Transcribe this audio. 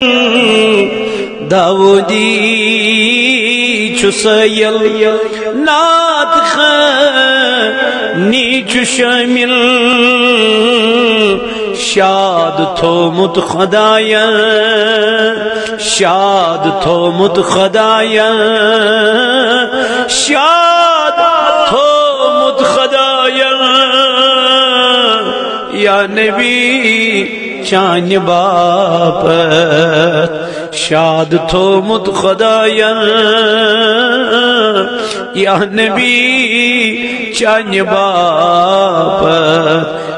दाऊदी चुसयल नात नीचु शामिल शाद थोमुत खुदाया शाद थोमुत खुदाया शाद थोमुत खुदाया या नबी चान बाप शाद थोमुत खुदाया या नबी चान बाप